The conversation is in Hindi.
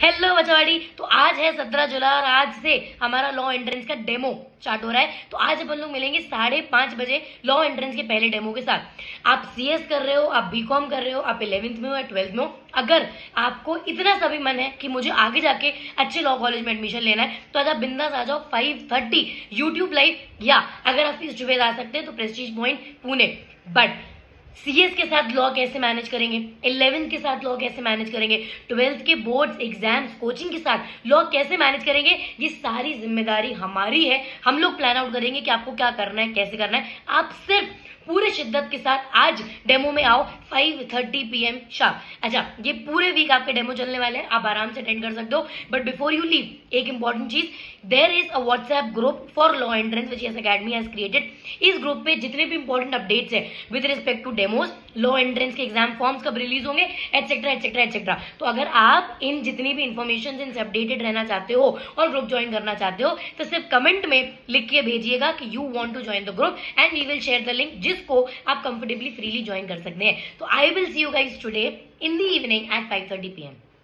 हेलो बचवाड़ी। तो आज है 17 जुलाई और आज से हमारा लॉ एंट्रेंस का डेमो स्टार्ट हो रहा है। तो आज अपन लोग मिलेंगे 5:30 बजे लॉ एंट्रेंस के पहले डेमो के साथ। आप सीएस कर रहे हो, आप बीकॉम कर रहे हो, आप 11th में हो या 12th में हो, अगर आपको इतना सभी मन है कि मुझे आगे जाके अच्छे लॉ कॉलेज में एडमिशन लेना है तो आज आप बिंदास आ जाओ 5:30 यूट्यूब लाइव, या अगर आप इस सुबह आ सकते हैं तो Prestige Point Pune. But CS के साथ लॉ कैसे मैनेज करेंगे, 11th के साथ लॉ कैसे मैनेज करेंगे, 12th के बोर्ड्स एग्जाम्स कोचिंग के साथ लॉ कैसे मैनेज करेंगे, ये सारी जिम्मेदारी हमारी है। हम लोग प्लान आउट करेंगे कि आपको क्या करना है, कैसे करना है। आप सिर्फ पूरे शिद्दत के साथ आज डेमो में आओ 5:30 PM शार्प। अच्छा, ये पूरे वीक आपके डेमो चलने वाले हैं, आप आराम से अटेंड कर सकते हो। बट बिफोर यू लीव एक इंपॉर्टेंट चीज, there is a WhatsApp group for law entrance which S academy has created. इस ग्रुप पे जितने भी इंपॉर्टेंट अपडेट्स है with respect to demos, law entrance के एग्जाम फॉर्म्स कब रिलीज होंगे, एटसेट्रा एटसेट्रा एटसेट्रा। तो अगर आप इन जितनी भी इंफॉर्मेशन इनसे अपडेटेड रहना चाहते हो और ग्रुप ज्वाइन करना चाहते हो तो सिर्फ कमेंट में लिख के भेजिएगा कि you want to join the group and we will share the link जिसको आप कंफर्टेबली फ्रीली ज्वाइन कर सकते हैं। तो I will see you guys today in the evening at 5:30 PM।